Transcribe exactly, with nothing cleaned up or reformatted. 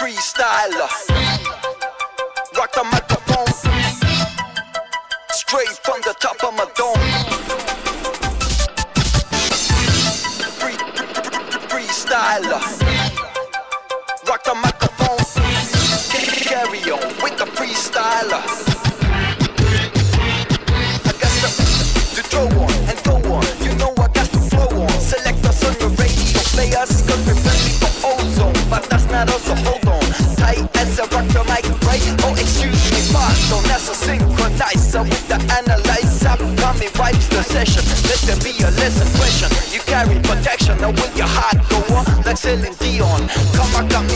freestyler. Rock the microphone straight from the top of my dome. Free, freestyler. Rock the microphone. Carry on with the freestyler. I got to, to throw on and go on. You know I got to flow on. Select us on your radio players, cause we're ready for ozone. But that's not us, so hold on. Tight as I rock the mic, right? Oh, excuse me, pardon. That's a synchronizer with the analyzer. Coming wipes the session. Let there be a lesson question. You carry protection, now will your heart go on? Like Celine Dion. Come on, come